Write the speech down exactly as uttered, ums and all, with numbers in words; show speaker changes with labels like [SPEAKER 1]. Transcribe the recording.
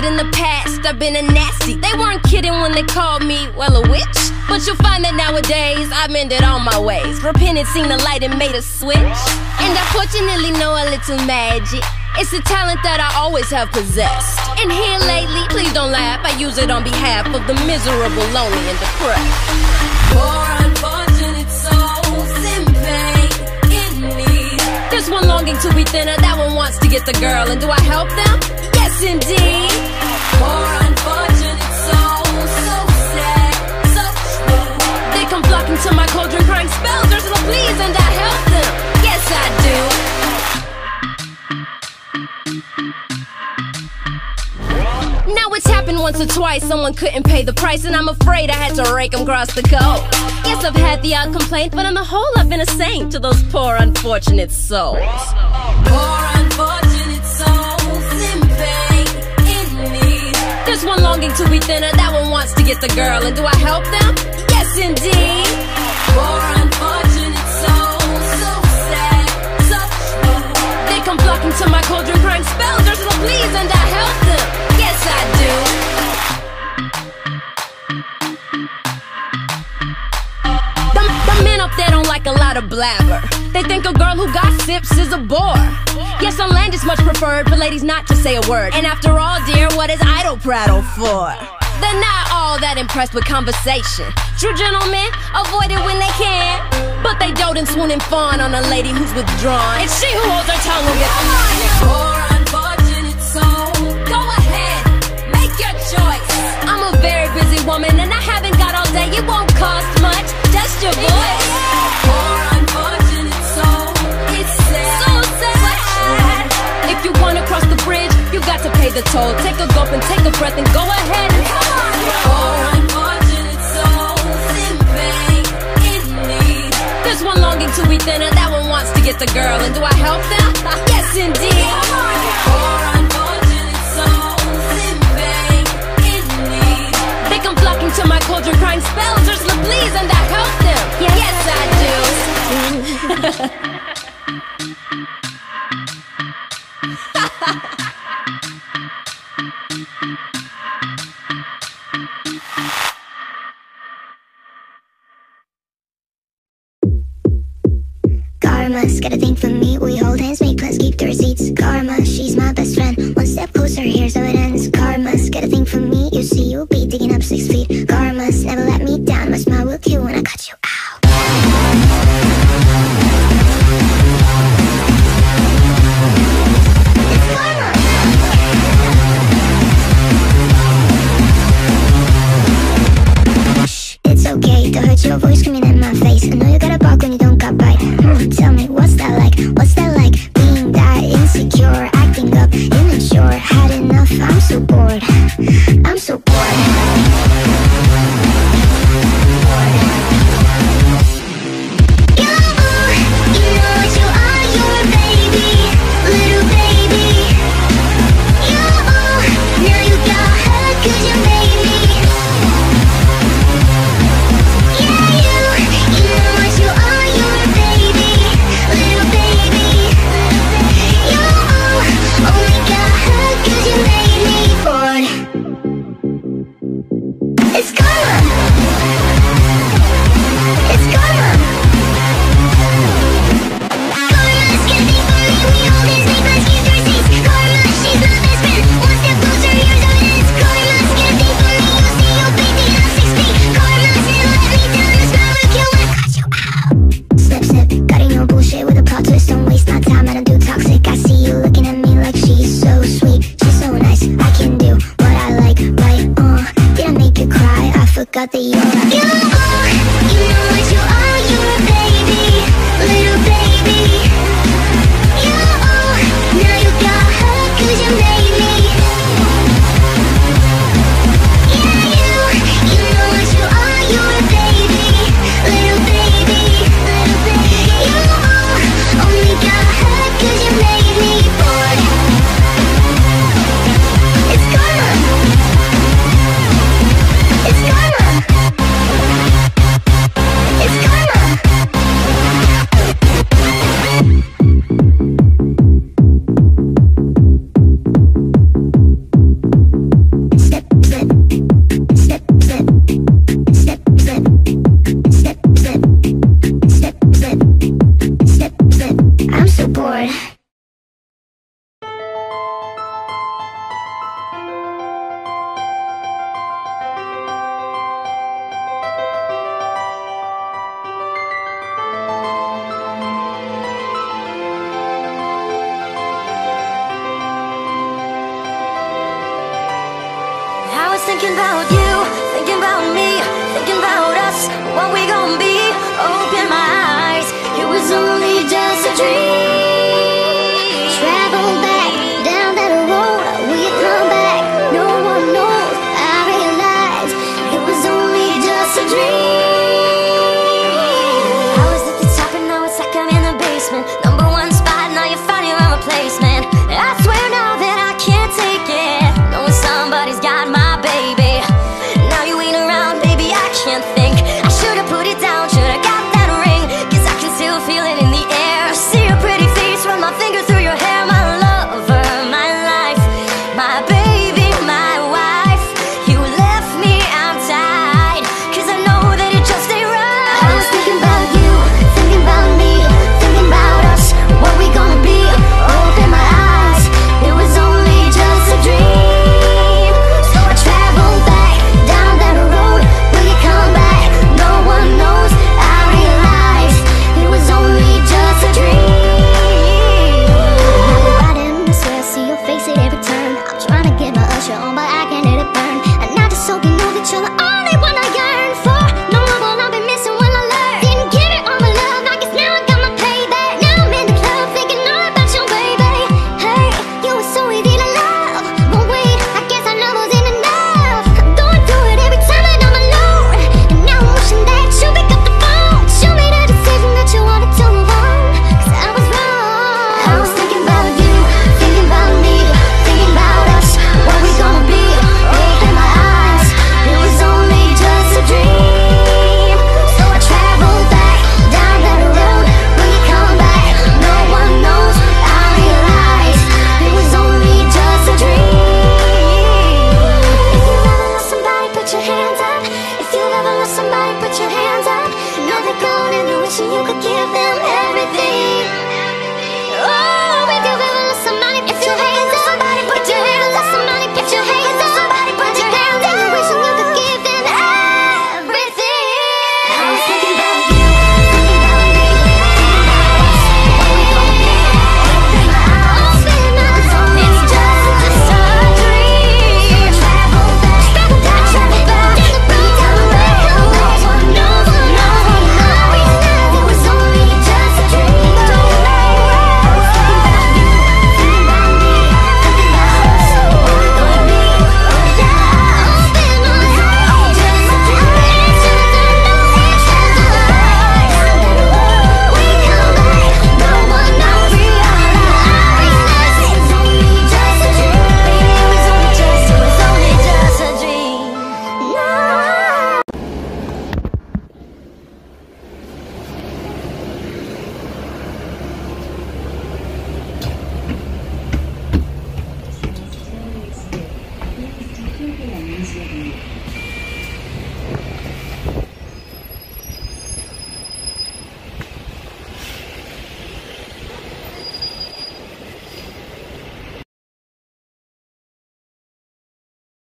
[SPEAKER 1] But in the past, I've been a nasty. They weren't kidding when they called me, well, a witch. But you'll find that nowadays, I've mended all my ways. Repented, seen the light and made a switch. And I fortunately know a little magic. It's a talent that I always have possessed. And here lately, please don't laugh, I use it on behalf of the miserable, lonely, and depressed. Poor unfortunate souls in pain, in need. There's one longing to be thinner, that one wants to get the girl. And do I help them? Yes, indeed. Poor unfortunate souls, so sad, so true. They come flocking to my cauldron, crying spells, Ursula, please, and I help them. Yes, I do. Now it's happened once or twice, someone couldn't pay the price, and I'm afraid I had to rake them across the coast. Yes, I've had the odd complaint, but on the whole I've been a saint to those poor unfortunate souls. Poor unfortunate souls in pain, in need. There's one longing to be thinner, that one wants to get the girl. And do I help them? Yes, indeed. Poor unfortunate souls, so sad, so true. They come flocking to my cauldron, crying spells, Ursula, please, and I help them. Yes, I do. The, the men up there don't like a lot of blabber. They think a girl who gossips is a bore. Yes, on land is much preferred for ladies not to say a word. And after all, dear, what is idle prattle for? They're not all that impressed with conversation. True gentlemen avoid it when they can, but they dote and swoon and fawn on a lady who's withdrawn. It's she who holds her tongue who gets poor unfortunate soul. Go ahead, make your choice. I'm a very busy woman and I haven't got all day. It won't cost much, just your voice. Poor unfortunate soul, it's sad, so sad. If you wanna cross the bridge, you got to pay the toll. Take a gulp and take a breath and go ahead and come on. Poor unfortunate souls in pain, in need. There's one longing to be thinner, that one wants to get the girl. And do I help them? Yes, indeed. Poor unfortunate souls in pain, in need. They come flocking to my cauldron, crying spells, Ursula, please, and I help them. Yes, yes I do.
[SPEAKER 2] Karma's got a thing for me. We hold hands, make plans, keep the receipts. Karma, she's my best friend. One step closer, here's how it ends. Karma's got a thing for me. You see, you'll be digging up six feet. Karma's never let me down. My smile will kill when I cut you out. It's karma. It's okay to hurt your voice screaming in my face. I know you gotta bark when you don't got bite. Hmm, tell me, what's that like? What's that like? Being that insecure, acting up, immature. Had enough, I'm so bored. I'm so bored. You, you know what you are, you're a baby, little baby. You, now you got hurt 'cause you made me. It's karma. It's karma. Karma's getting for me. We hold hands, make plans, keep the receipts. Karma, she's my best friend. One step closer, here's how it ends. Karma's getting for me. You see, you'll be digging up six feet. Karma's never let me down. The smile will kill when I cut you out. Snip, snip, cutting your bullshit with a plot twist. Don't waste my time, I don't do toxic. I see you looking at me like she's so sweet. She's so nice, I can do what I like, right? Uh, did I make you cry? I forgot that you're a you, you know what you are, you're a baby, little baby. You, now you got hurt 'cause you made me. Yeah, you, you know what you are, you're a baby, little baby, little baby. You, only got hurt 'cause you made me bored. It's karma. It's karma. thinking about you, thinking about me, thinking about us, what we gon' be. Open my eyes, it was only just a dream. Travel back down that road, will you come back? No one knows, I realize it was only just a dream. I was at the top and now it's like I'm in the basement. Number one spot, now you found your own replacement. I swear now that I can't take it, knowing somebody's got my baby. Now you ain't around, baby, I can't think. I should've put it down, should've got that ring, cause I can still feel it in the air. See your pretty face, run my finger through your hair. My lover, my life, my baby, my wife. You left me, I'm tied, cause I know that it just ain't right. I was thinking about you, thinking about me, thinking about us, what we gonna be. Open my eyes, it was only just a dream. So I traveled back down that road, will you come back? No one knows, I realize it was only just a dream. Riding this way, I see your face at every turn. I'm trying to get my usher on, but I can't let it burn. And I just hope you know that you're the only one I yearn for. No one will I be missing when I learn. Didn't give it all my love, I guess now I got my payback. Now I'm in the club thinking all about your baby. Hey, you were so easy to love, but wait, I guess our love wasn't enough. I'm going through it every time that I'm alone, and now I'm wishing that you pick up the phone. Show me the decision that you wanted to move on, cause I was wrong. I was thinking about you, thinking about me, thinking about us, what we gonna be. Open my eyes, it was only just a dream. So I traveled back down that road, will you come back? No one knows, I realize it was only just a dream. If you ever lost somebody, put your hands up. If you ever lost somebody, put your hands up. Now they're gone and you're wishing you could give them everything.